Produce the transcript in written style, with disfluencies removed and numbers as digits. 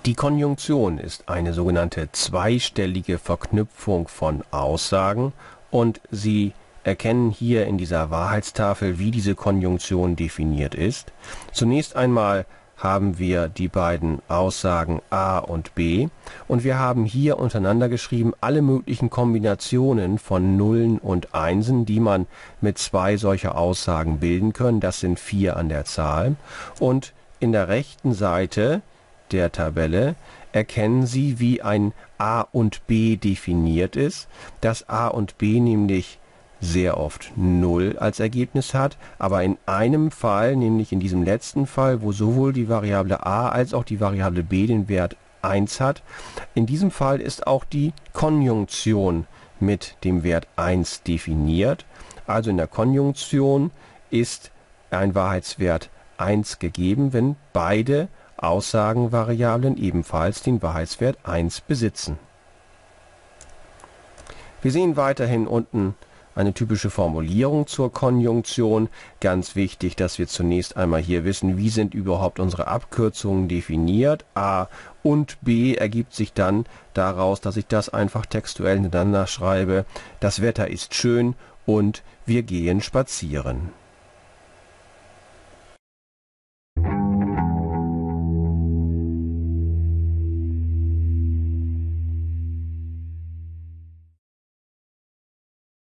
Die Konjunktion ist eine sogenannte zweistellige Verknüpfung von Aussagen und Sie erkennen hier in dieser Wahrheitstafel, wie diese Konjunktion definiert ist. Zunächst einmal haben wir die beiden Aussagen A und B und wir haben hier untereinander geschrieben alle möglichen Kombinationen von Nullen und Einsen, die man mit zwei solcher Aussagen bilden können. Das sind 4 an der Zahl. Und in der rechten Seite der Tabelle erkennen Sie, wie ein A und B definiert ist. Das A und B nämlich sehr oft 0 als Ergebnis hat, aber in einem Fall, nämlich in diesem letzten Fall, wo sowohl die Variable a als auch die Variable b den Wert 1 hat, in diesem Fall ist auch die Konjunktion mit dem Wert 1 definiert. Also in der Konjunktion ist ein Wahrheitswert 1 gegeben, wenn beide Aussagenvariablen ebenfalls den Wahrheitswert 1 besitzen. Wir sehen weiterhin unten eine typische Formulierung zur Konjunktion. Ganz wichtig, dass wir zunächst einmal hier wissen, wie sind überhaupt unsere Abkürzungen definiert. A und B ergibt sich dann daraus, dass ich das einfach textuell miteinander schreibe. Das Wetter ist schön und wir gehen spazieren.